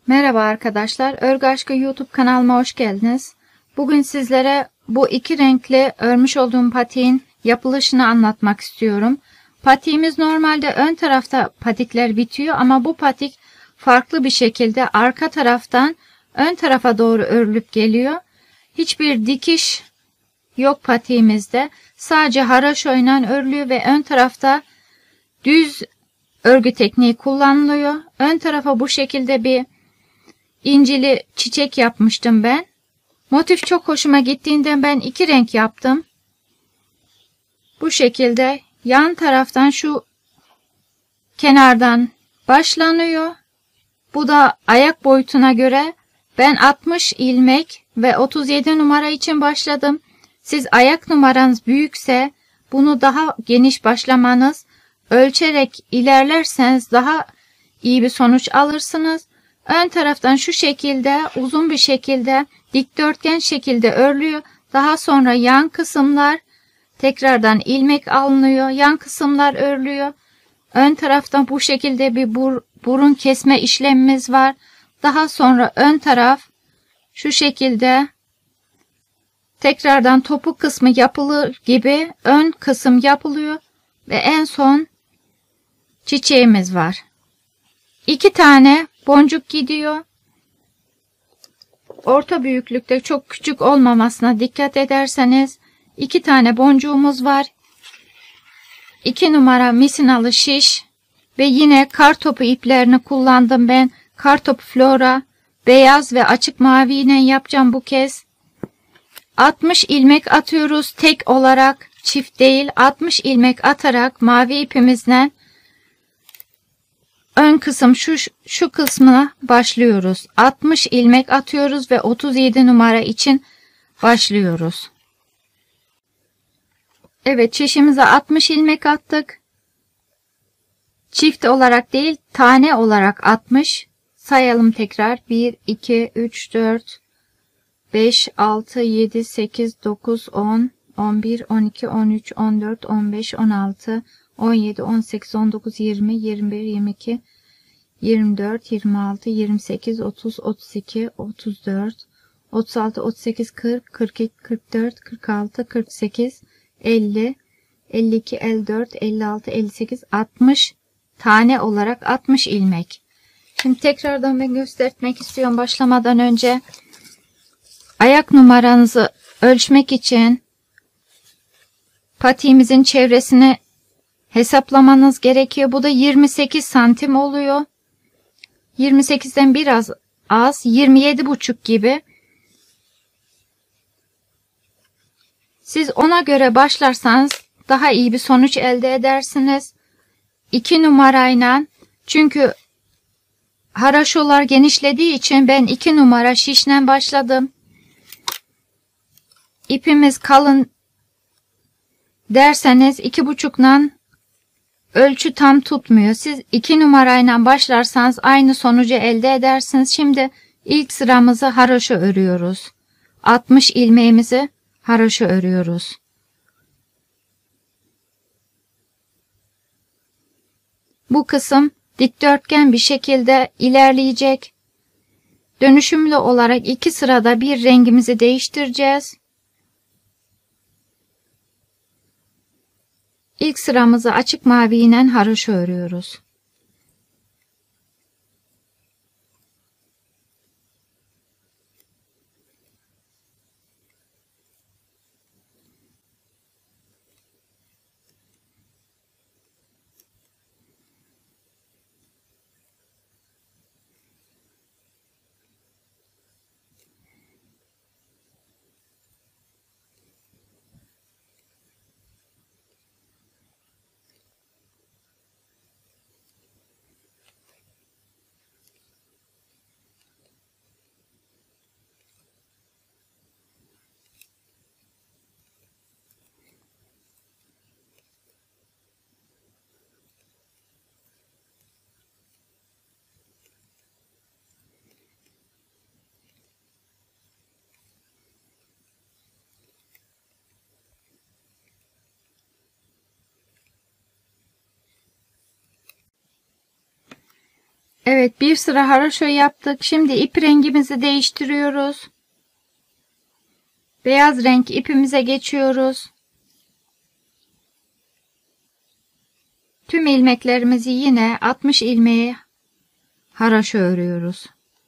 Merhaba arkadaşlar, Örgü Aşkı YouTube kanalıma hoş geldiniz. Bugün sizlere bu iki renkli örmüş olduğum patiğin yapılışını anlatmak istiyorum. Patiğimiz normalde ön tarafta patikler bitiyor ama bu patik farklı bir şekilde arka taraftan ön tarafa doğru örülüp geliyor. Hiçbir dikiş yok patiğimizde. Sadece haraşoyla örülüyor ve ön tarafta düz örgü tekniği kullanılıyor. Ön tarafa bu şekilde bir incili çiçek yapmıştım ben. Motif çok hoşuma gittiğinden ben iki renk yaptım. Bu şekilde yan taraftan şu kenardan başlanıyor. Bu da ayak boyutuna göre ben 60 ilmek ve 37 numara için başladım. Siz ayak numaranız büyükse bunu daha geniş başlamanız, ölçerek ilerlerseniz daha iyi bir sonuç alırsınız. Ön taraftan şu şekilde uzun bir şekilde dikdörtgen şekilde örülüyor. Daha sonra yan kısımlar tekrardan ilmek alınıyor. Yan kısımlar örülüyor. Ön taraftan bu şekilde bir burun kesme işlemimiz var. Daha sonra ön taraf şu şekilde tekrardan topuk kısmı yapılır gibi ön kısım yapılıyor. Ve en son çiçeğimiz var. 2 tane boncuk gidiyor. Orta büyüklükte, çok küçük olmamasına dikkat ederseniz 2 tane boncuğumuz var. 2 numara misinalı şiş ve yine kartopu iplerini kullandım ben. Kartopu Flora beyaz ve açık mavi ile yapacağım bu kez. 60 ilmek atıyoruz tek olarak, çift değil. 60 ilmek atarak mavi ipimizle ön kısım şu kısmına başlıyoruz. 60 ilmek atıyoruz ve 37 numara için başlıyoruz. Evet, çişimize 60 ilmek attık. Çift olarak değil, tane olarak 60. Sayalım tekrar. 1, 2, 3, 4, 5, 6, 7, 8, 9, 10, 11, 12, 13, 14, 15, 16, 17, 18, 19, 20, 21, 22, 24, 26, 28, 30, 32, 34, 36, 38, 40, 42, 44, 46, 48, 50, 52, 54, 56, 58, 60 tane olarak 60 ilmek. Şimdi tekrardan ben göstermek istiyorum başlamadan önce. Ayak numaranızı ölçmek için patiğimizin çevresini hesaplamanız gerekiyor. Bu da 28 santim oluyor. 28'den biraz az, 27,5 gibi. Siz ona göre başlarsanız daha iyi bir sonuç elde edersiniz. 2 numarayla, çünkü haraşolar genişlediği için ben 2 numara şişle başladım. İpimiz kalın derseniz 2,5'la ölçü tam tutmuyor. Siz 2 numarayla başlarsanız aynı sonucu elde edersiniz. Şimdi ilk sıramızı haroşa örüyoruz. 60 ilmeğimizi haroşa örüyoruz. Bu kısım dikdörtgen bir şekilde ilerleyecek. Dönüşümlü olarak 2 sırada bir rengimizi değiştireceğiz. İlk sıramızı açık mavi ile haroşa örüyoruz. Evet, bir sıra haraşo yaptık. Şimdi ip rengimizi değiştiriyoruz. Beyaz renk ipimize geçiyoruz. Tüm ilmeklerimizi yine 60 ilmeğe haraşo örüyoruz.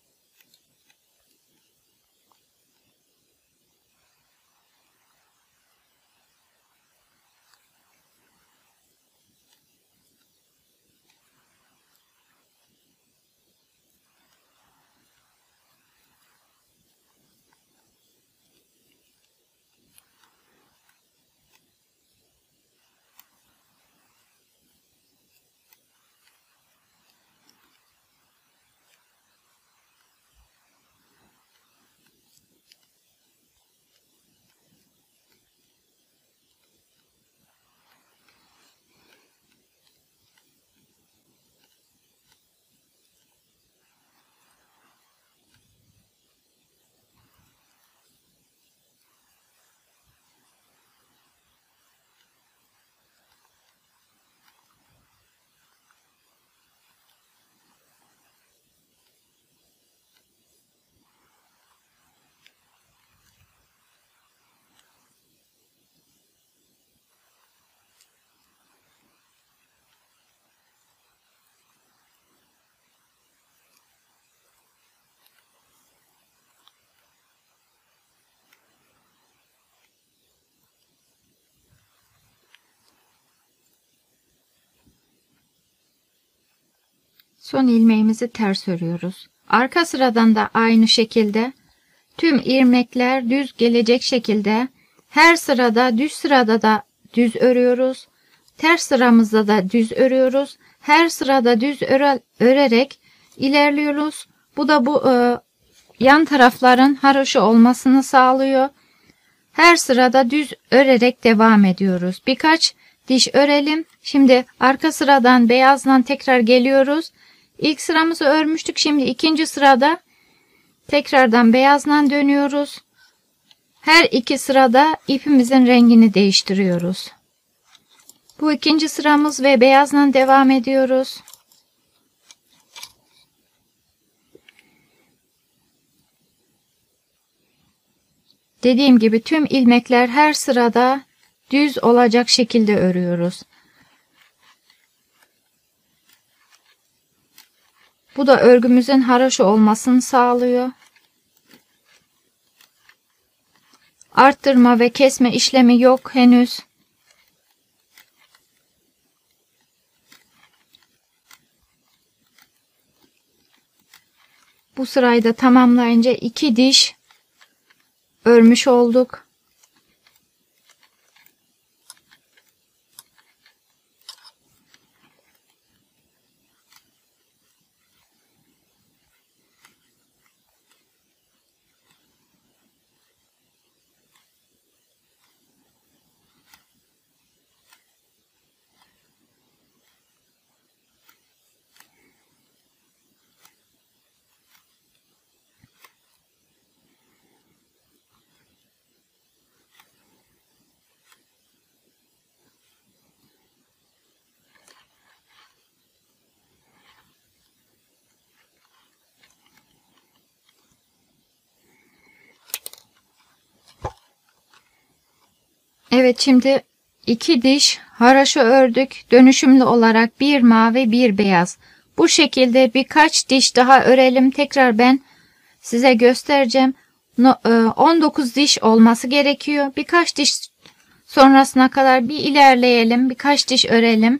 Son ilmeğimizi ters örüyoruz. Arka sıradan da aynı şekilde tüm ilmekler düz gelecek şekilde her sırada düz sırada da düz örüyoruz. Ters sıramızda da düz örüyoruz. Her sırada düz örerek ilerliyoruz. Bu da yan tarafların haraşo olmasını sağlıyor. Her sırada düz örerek devam ediyoruz. Birkaç diş örelim. Şimdi arka sıradan beyazdan tekrar geliyoruz. İlk sıramızı örmüştük. Şimdi ikinci sırada tekrardan beyazdan dönüyoruz. Her iki sırada ipimizin rengini değiştiriyoruz. Bu ikinci sıramız ve beyazdan devam ediyoruz. Dediğim gibi tüm ilmekler her sırada düz olacak şekilde örüyoruz. Bu da örgümüzün haraşo olmasını sağlıyor. Arttırma ve kesme işlemi yok henüz. Bu sırayı da tamamlayınca 2 diş örmüş olduk. Evet, şimdi 2 diş haraşo ördük. Dönüşümlü olarak bir mavi bir beyaz. Bu şekilde birkaç diş daha örelim. Tekrar ben size göstereceğim. 19 diş olması gerekiyor. Birkaç diş sonrasına kadar bir ilerleyelim. Birkaç diş örelim.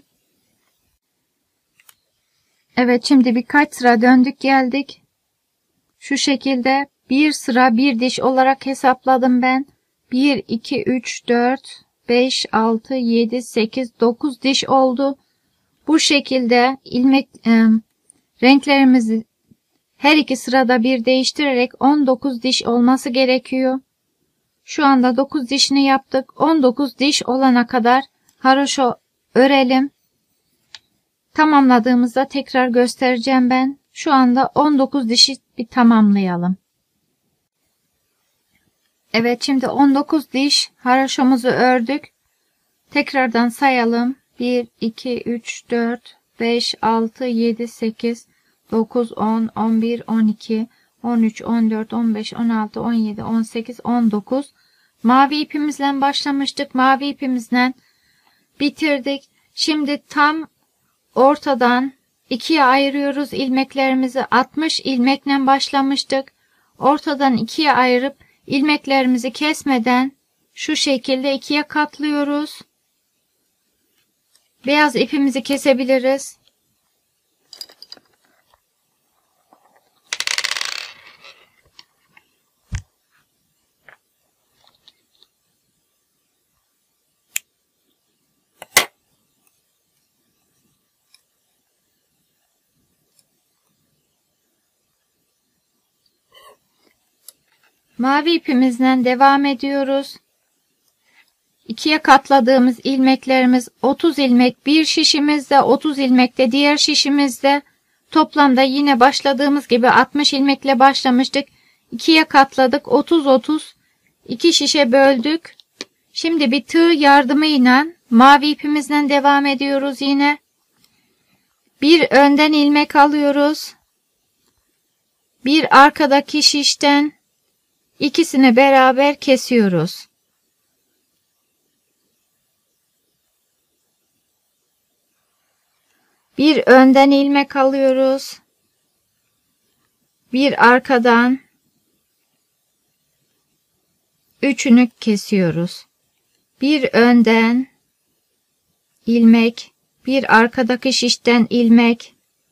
Evet, şimdi birkaç sıra döndük geldik. Şu şekilde bir sıra bir diş olarak hesapladım ben. 1, 2, 3, 4, 5, 6, 7, 8, 9 diş oldu. Bu şekilde renklerimizi her iki sırada bir değiştirerek 19 diş olması gerekiyor. Şu anda 9 dişini yaptık. 19 diş olana kadar haraşo örelim. Tamamladığımızda tekrar göstereceğim ben. Şu anda 19 dişi bir tamamlayalım. Evet, şimdi 19 diş haraşomuzu ördük. Tekrardan sayalım. 1, 2, 3, 4, 5, 6, 7, 8, 9, 10, 11, 12, 13, 14, 15, 16, 17, 18, 19. Mavi ipimizle başlamıştık. Mavi ipimizle bitirdik. Şimdi tam ortadan ikiye ayırıyoruz ilmeklerimizi. 60 ilmekle başlamıştık. Ortadan ikiye ayırıp ilmeklerimizi kesmeden şu şekilde ikiye katlıyoruz. Beyaz ipimizi kesebiliriz. Mavi ipimizden devam ediyoruz. İkiye katladığımız ilmeklerimiz 30 ilmek bir şişimizde, 30 ilmek de diğer şişimizde. Toplamda yine başladığımız gibi 60 ilmekle başlamıştık. İkiye katladık. 30 iki şişe böldük. Şimdi bir tığ yardımıyla mavi ipimizden devam ediyoruz yine. Bir önden ilmek alıyoruz. Bir arkadaki şişten ikisini beraber kesiyoruz. Bir önden ilmek alıyoruz. Bir arkadan üçünü kesiyoruz. Bir önden ilmek, bir arkadaki şişten ilmek,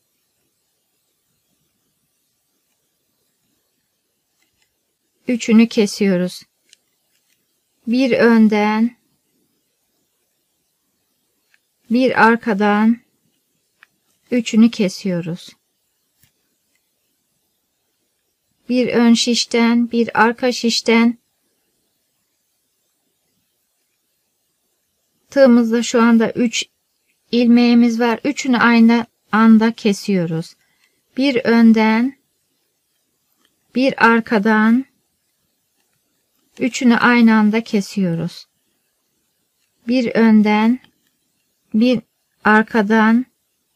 üçünü kesiyoruz. Bir önden, bir arkadan üçünü kesiyoruz. Bir ön şişten, bir arka şişten. Tığımızda şu anda 3 ilmeğimiz var. Üçünü aynı anda kesiyoruz. Bir önden, bir arkadan, üçünü aynı anda kesiyoruz. Bir önden, bir arkadan.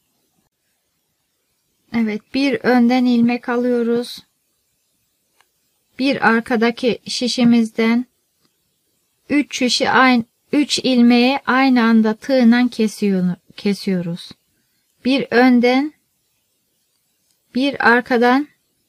Evet, bir önden ilmek alıyoruz. Bir arkadaki şişimizden 3 ilmeği aynı anda tığla kesiyoruz. Bir önden, bir arkadan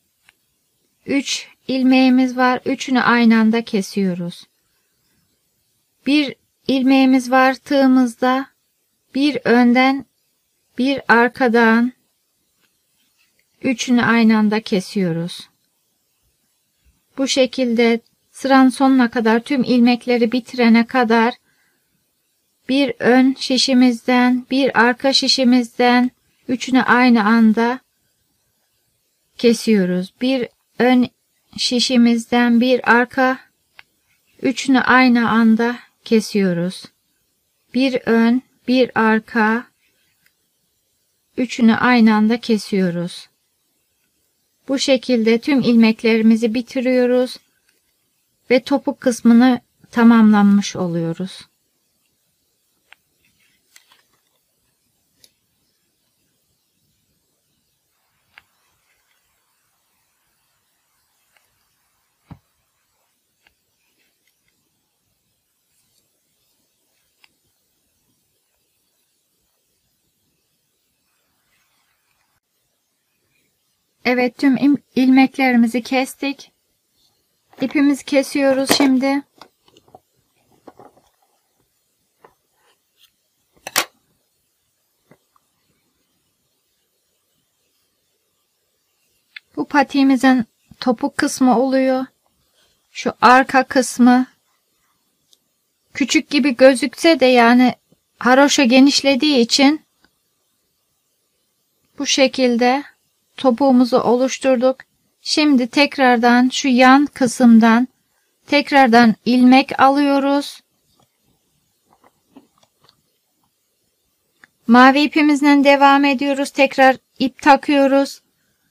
3 ilmeğimiz var. Üçünü aynı anda kesiyoruz. Bir ilmeğimiz var tığımızda. Bir önden, bir arkadan üçünü aynı anda kesiyoruz. Bu şekilde sıranın sonuna kadar tüm ilmekleri bitirene kadar bir ön şişimizden, bir arka şişimizden üçünü aynı anda kesiyoruz. Bir ön şişimizden, bir arka üçünü aynı anda kesiyoruz. Bir ön, bir arka üçünü aynı anda kesiyoruz. Bu şekilde tüm ilmeklerimizi bitiriyoruz ve topuk kısmını tamamlamış oluyoruz. Evet, tüm ilmeklerimizi kestik. İpimizi kesiyoruz şimdi. Bu patiğimizin topuk kısmı oluyor. Şu arka kısmı küçük gibi gözükse de yani haroşa genişlediği için bu şekilde topuğumuzu oluşturduk. Şimdi tekrardan şu yan kısımdan tekrardan ilmek alıyoruz. Mavi ipimizden devam ediyoruz. Tekrar ip takıyoruz.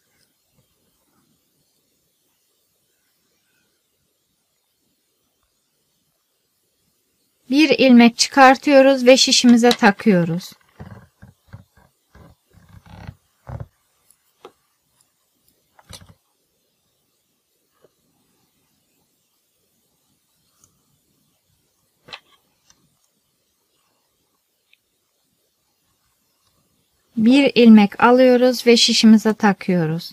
Bir ilmek çıkartıyoruz ve şişimize takıyoruz. bir ilmek alıyoruz ve şişimize takıyoruz.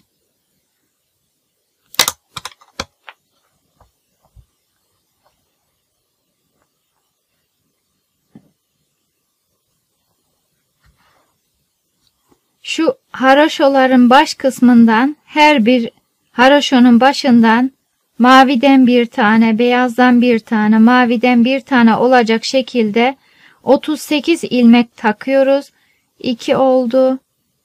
Şu haroşoların baş kısmından, her bir haroşonun başından maviden bir tane, beyazdan bir tane, maviden bir tane olacak şekilde 38 ilmek takıyoruz. 2 oldu.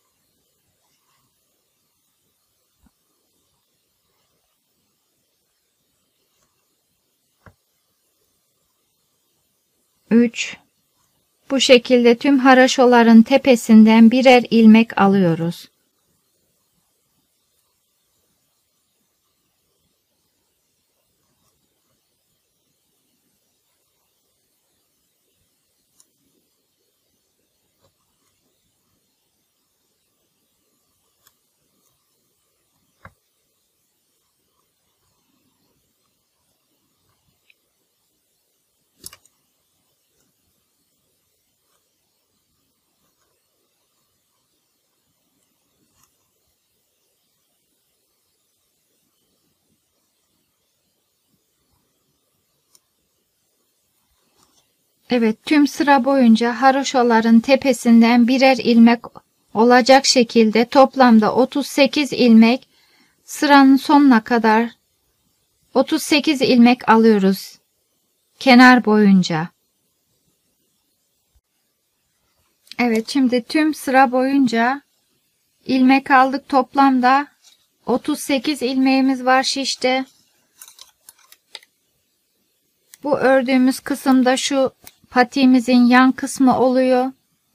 3. Bu şekilde tüm haroşoların tepesinden birer ilmek alıyoruz. Evet, tüm sıra boyunca haroşoların tepesinden birer ilmek olacak şekilde toplamda 38 ilmek, sıranın sonuna kadar 38 ilmek alıyoruz kenar boyunca. Evet, şimdi tüm sıra boyunca ilmek aldık. Toplamda 38 ilmeğimiz var şişte. Bu ördüğümüz kısımda şu patiğimizin yan kısmı oluyor.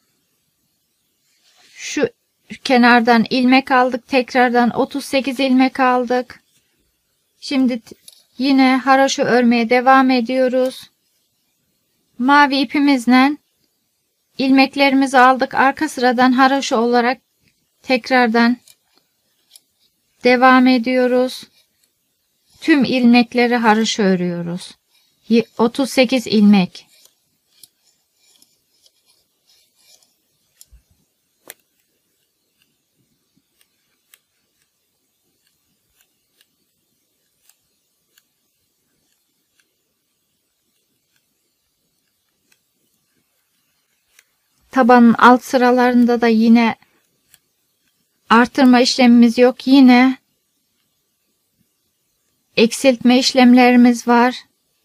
Şu kenardan ilmek aldık. Tekrardan 38 ilmek aldık. Şimdi yine haroşo örmeye devam ediyoruz. Mavi ipimizle ilmeklerimizi aldık. Arka sıradan haroşo olarak tekrardan devam ediyoruz. Tüm ilmekleri haroşo örüyoruz. 38 ilmek. Tabanın alt sıralarında da yine artırma işlemimiz yok. Yine eksiltme işlemlerimiz var.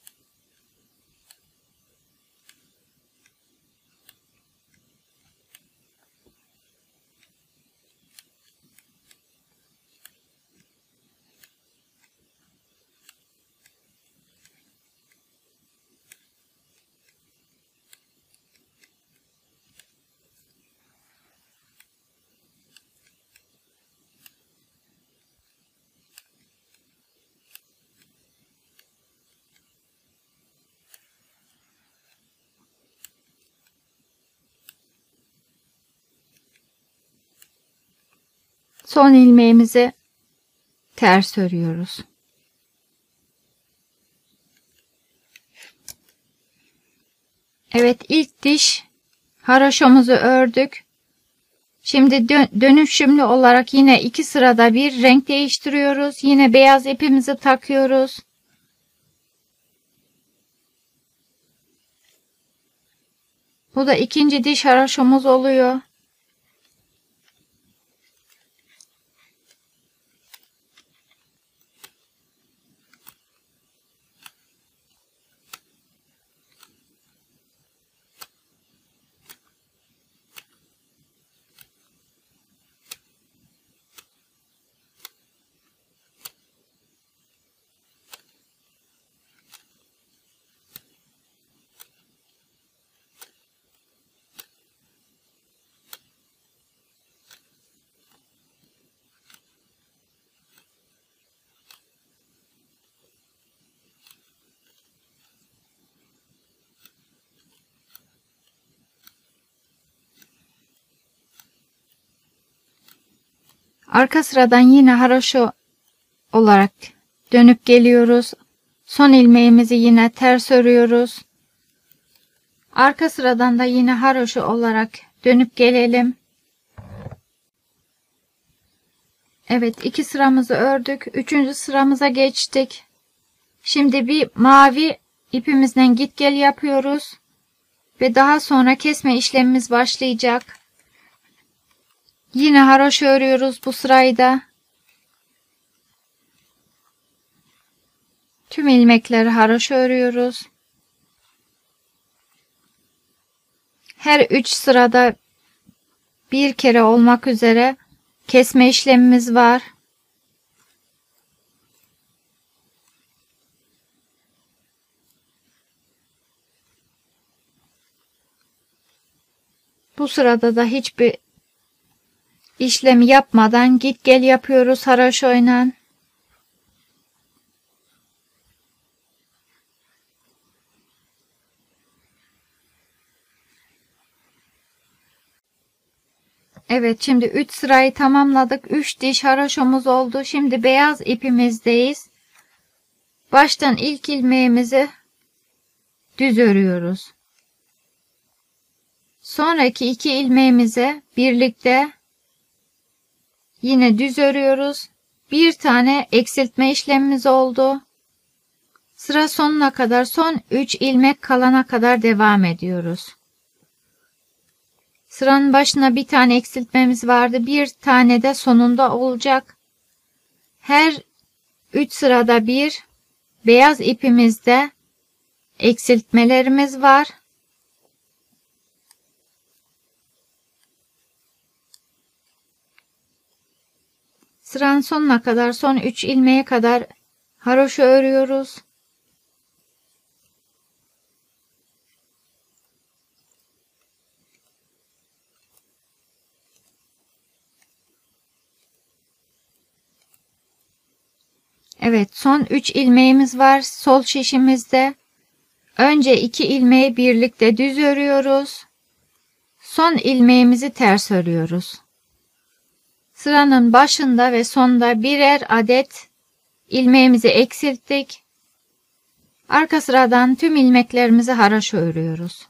Son ilmeğimizi ters örüyoruz. Evet, ilk diş haroşomuzu ördük. Şimdi dönüşümlü olarak yine iki sırada bir renk değiştiriyoruz. Yine beyaz ipimizi takıyoruz. Bu da ikinci diş haroşomuz oluyor. Arka sıradan yine haroşo olarak dönüp geliyoruz. Son ilmeğimizi yine ters örüyoruz. Arka sıradan da yine haroşo olarak dönüp gelelim. Evet, 2 sıramızı ördük. 3. sıramıza geçtik. Şimdi bir mavi ipimizden git gel yapıyoruz. Ve daha sonra kesme işlemimiz başlayacak. Yine haroşa örüyoruz bu sırayı da. Tüm ilmekleri haroşa örüyoruz. Her 3 sırada bir kere olmak üzere kesme işlemimiz var. Bu sırada da hiçbir işlem yapmadan git gel yapıyoruz haroşayla. Evet, şimdi 3 sırayı tamamladık. 3 diş haroşamız oldu. Şimdi beyaz ipimizdeyiz. Baştan ilk ilmeğimizi düz örüyoruz. Sonraki 2 ilmeğimizi birlikte yine düz örüyoruz. Bir tane eksiltme işlemimiz oldu. Sıra sonuna kadar, son 3 ilmek kalana kadar devam ediyoruz. Sıranın başına bir tane eksiltmemiz vardı. Bir tane de sonunda olacak. Her 3 sırada bir beyaz ipimizde eksiltmelerimiz var. Sıranın sonuna kadar, son 3 ilmeğe kadar haroşa örüyoruz. Evet, son 3 ilmeğimiz var sol şişimizde. Önce 2 ilmeği birlikte düz örüyoruz. Son ilmeğimizi ters örüyoruz. Sıranın başında ve sonunda birer adet ilmeğimizi eksilttik. Arka sıradan tüm ilmeklerimizi haroşa örüyoruz.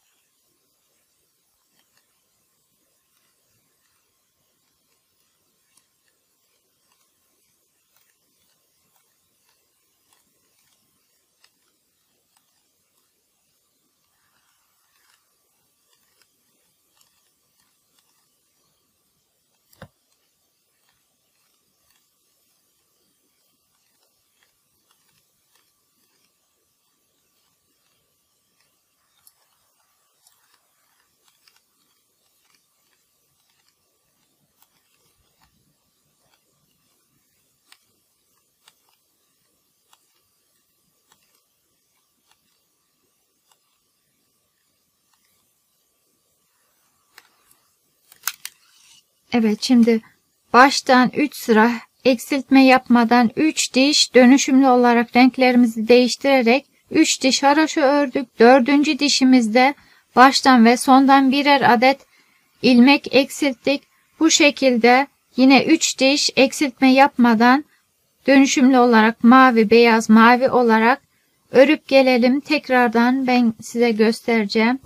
Evet, şimdi baştan 3 sıra eksiltme yapmadan 3 diş dönüşümlü olarak renklerimizi değiştirerek 3 diş haroşa ördük. 4. dişimizde baştan ve sondan birer adet ilmek eksilttik. Bu şekilde yine 3 diş eksiltme yapmadan dönüşümlü olarak mavi, beyaz, mavi olarak örüp gelelim. Tekrardan ben size göstereceğim.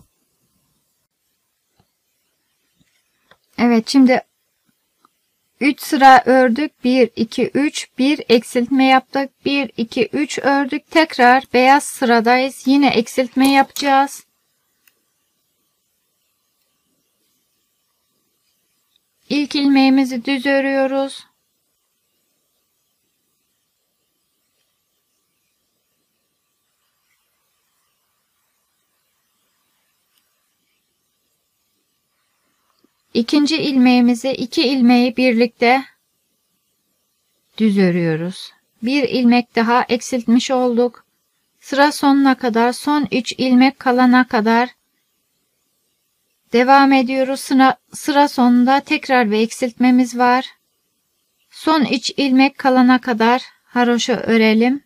Evet, şimdi 3 sıra ördük. 1, 2, 3. 1 eksiltme yaptık. 1, 2, 3 ördük. Tekrar beyaz sıradayız. Yine eksiltme yapacağız. İlk ilmeğimizi düz örüyoruz. İkinci ilmeğimizi, 2 ilmeği birlikte düz örüyoruz. Bir ilmek daha eksiltmiş olduk. Sıra sonuna kadar, son 3 ilmek kalana kadar devam ediyoruz. Sıra sonunda tekrar bir eksiltmemiz var. Son 3 ilmek kalana kadar haroşa örelim.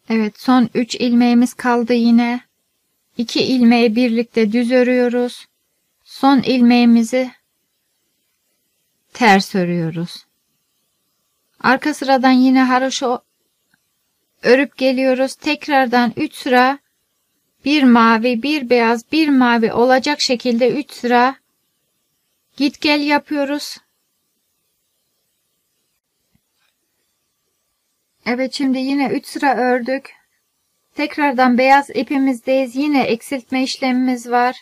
Evet, son 3 ilmeğimiz kaldı yine. 2 ilmeği birlikte düz örüyoruz. Son ilmeğimizi ters örüyoruz. Arka sıradan yine haroşa örüp geliyoruz. Tekrardan 3 sıra bir mavi, bir beyaz, bir mavi olacak şekilde 3 sıra git gel yapıyoruz. Evet, şimdi yine 3 sıra ördük. Tekrardan beyaz ipimizdeyiz. Yine eksiltme işlemimiz var.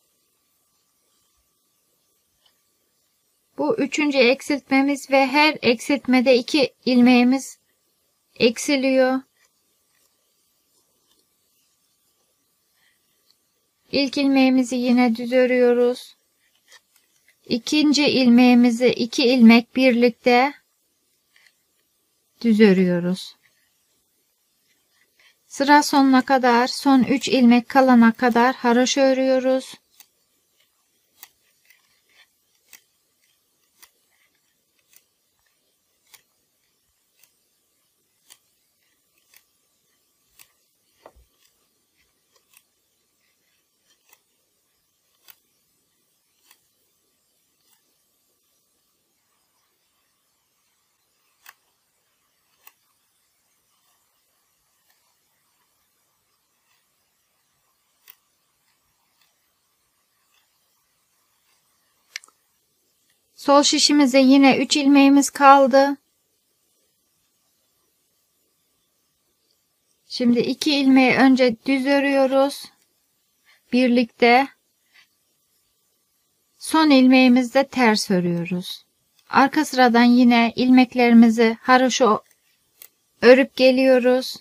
Bu 3. eksiltmemiz ve her eksiltmede 2 ilmeğimiz eksiliyor. İlk ilmeğimizi yine düz örüyoruz. İkinci ilmeğimizi 2 ilmek birlikte düz örüyoruz. Sıra sonuna kadar, son 3 ilmek kalana kadar haroşa örüyoruz. Sol şişimize yine 3 ilmeğimiz kaldı. Şimdi 2 ilmeği önce düz örüyoruz. Birlikte. Son ilmeğimizde ters örüyoruz. Arka sıradan yine ilmeklerimizi haroşa örüp geliyoruz.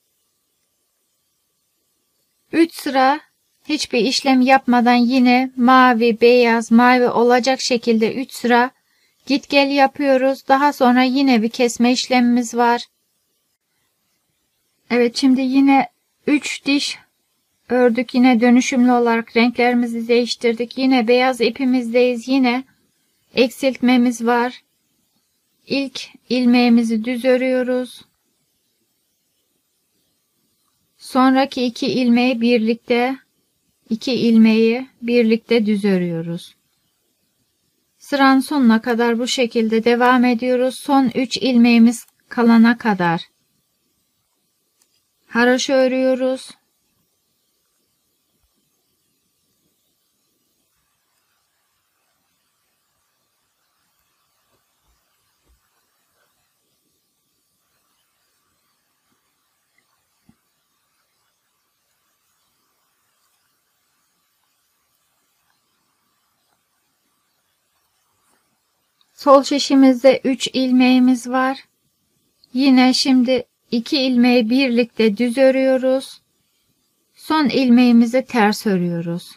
3 sıra hiçbir işlem yapmadan yine mavi, beyaz, mavi olacak şekilde 3 sıra git gel yapıyoruz. Daha sonra yine bir kesme işlemimiz var. Evet, şimdi yine 3 diş ördük. Yine dönüşümlü olarak renklerimizi değiştirdik. Yine beyaz ipimizdeyiz. Yine eksiltmemiz var. İlk ilmeğimizi düz örüyoruz. Sonraki 2 ilmeği birlikte düz örüyoruz. Sıranın sonuna kadar bu şekilde devam ediyoruz. Son 3 ilmeğimiz kalana kadar haroşa örüyoruz. Sol şişimizde 3 ilmeğimiz var. Yine şimdi 2 ilmeği birlikte düz örüyoruz. Son ilmeğimizi ters örüyoruz.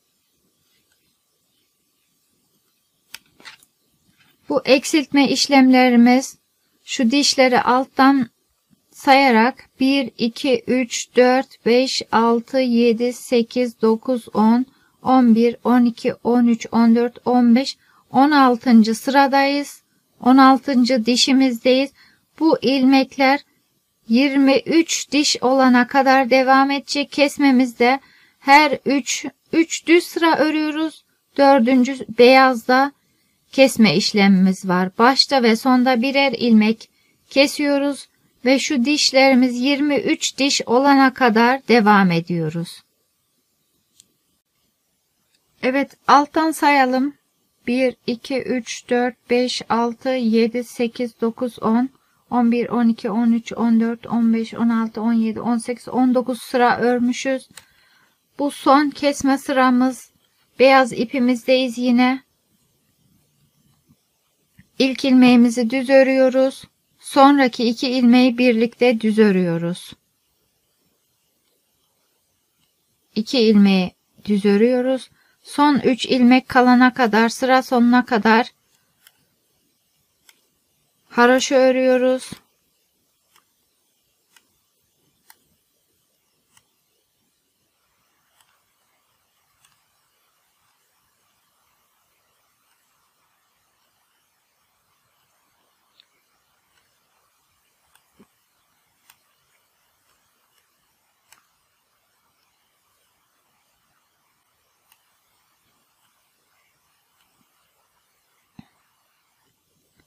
Bu eksiltme işlemlerimiz şu dişleri alttan sayarak 1, 2, 3, 4, 5, 6, 7, 8, 9, 10, 11, 12, 13, 14, 15, 16. sıradayız. 16. dişimizdeyiz. Bu ilmekler 23 diş olana kadar devam edecek. Kesmemizde her 3 düz sıra örüyoruz. 4. beyazda kesme işlemimiz var. Başta ve sonda birer ilmek kesiyoruz ve şu dişlerimiz 23 diş olana kadar devam ediyoruz. Evet, alttan sayalım. 1, 2, 3, 4, 5, 6, 7, 8, 9, 10, 11, 12, 13, 14, 15, 16, 17, 18, 19 sıra örmüşüz. Bu son kesme sıramız. Beyaz ipimizdeyiz yine. İlk ilmeğimizi düz örüyoruz. Sonraki 2 ilmeği birlikte düz örüyoruz. 2 ilmeği düz örüyoruz. Son 3 ilmek kalana kadar, sıra sonuna kadar haroşa örüyoruz.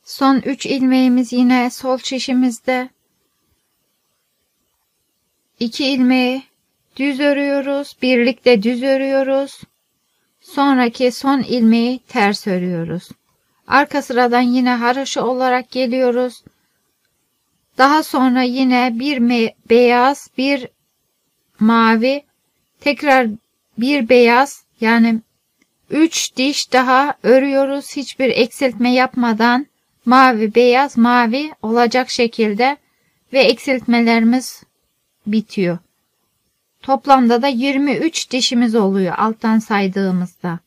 Son 3 ilmeğimiz yine sol şişimizde. 2 ilmeği düz örüyoruz. Birlikte düz örüyoruz. Sonraki son ilmeği ters örüyoruz. Arka sıradan yine haroşa olarak geliyoruz. Daha sonra yine bir beyaz, bir mavi, tekrar bir beyaz, yani 3 diş daha örüyoruz. Hiçbir eksiltme yapmadan mavi, beyaz, mavi olacak şekilde ve eksiltmelerimiz bitiyor. Toplamda da 23 dişimiz oluyor alttan saydığımızda.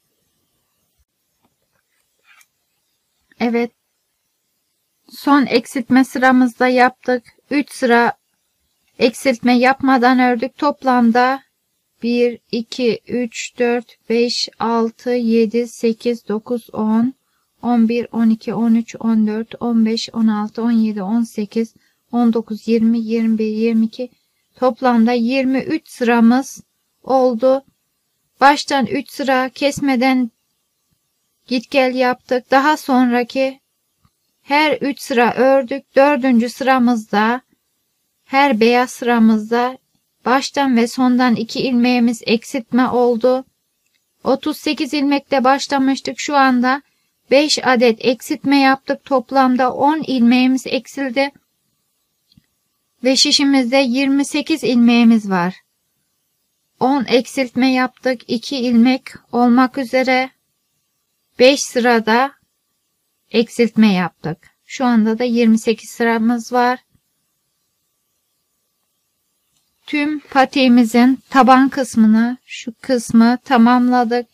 Evet. Son eksiltme sıramızda yaptık. 3 sıra eksiltme yapmadan ördük. Toplamda 1, 2, 3, 4, 5, 6, 7, 8, 9, 10, 11, 12, 13, 14, 15, 16, 17, 18, 19, 20, 21, 22, toplamda 23 sıramız oldu. Baştan 3 sıra kesmeden git gel yaptık. Daha sonraki her 3 sıra ördük. 4. sıramızda her beyaz sıramızda baştan ve sondan 2 ilmeğimiz eksiltme oldu. 38 ilmekle başlamıştık. Şu anda 5 adet eksiltme yaptık. Toplamda 10 ilmeğimiz eksildi. Ve şişimizde 28 ilmeğimiz var. 10 eksiltme yaptık. 2 ilmek olmak üzere 5 sırada eksiltme yaptık. Şu anda da 28 sıramız var. Tüm patiğimizin taban kısmını, şu kısmı tamamladık.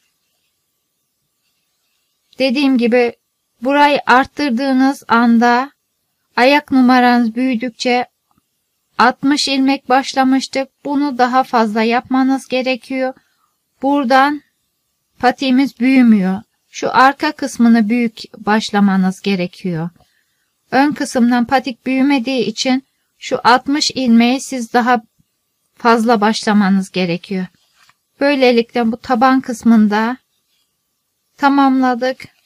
Dediğim gibi burayı arttırdığınız anda ayak numaranız büyüdükçe 60 ilmek başlamıştık. Bunu daha fazla yapmanız gerekiyor. Buradan patiğimiz büyümüyor. Şu arka kısmını büyük başlamanız gerekiyor. Ön kısımdan patik büyümediği için şu 60 ilmeği siz daha fazla başlamanız gerekiyor. Böylelikle bu taban kısmında tamamladık.